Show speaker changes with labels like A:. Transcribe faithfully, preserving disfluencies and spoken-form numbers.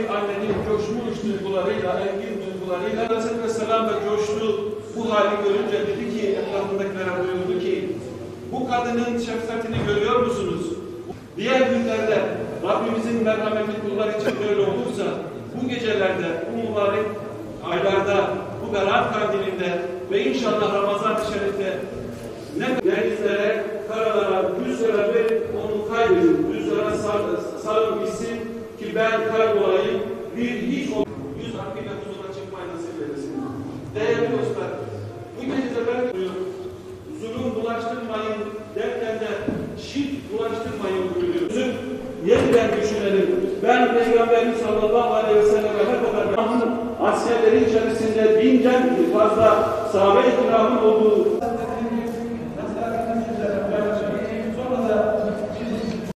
A: bir annenin coşmuş duygularıyla, engin duygularıyla Aleyhisselam da coştu. Bu hali görünce dedi ki, etrafındakilere buyurdu ki, bu kadının şefkatini görüyor musunuz? Diğer günlerde Rabbimizin merhameti kullar için böyle olursa, bu gecelerde, bu mübarek aylarda, bu Berat kandilinde ve inşallah Ramazan-ı Şerif'te ne denizlere, karalara, rüzgara ve onu kaybedin, rüzgara sarın gitsin ki ben kaybolayım, bir hiç o yüz hakkıyla huzura çıkmayı nasip edesin. Değerli dostlar, bu gecede ben diyorum, zulüm bulaştırmayın derken de şirk bulaştırmayın buyuruyor. Yeniden düşünelim. Ben Peygamberimiz sallallahu aleyhi ve selleme ne kadar askerleri içerisinde binden fazla sahabe-i kiramın olduğu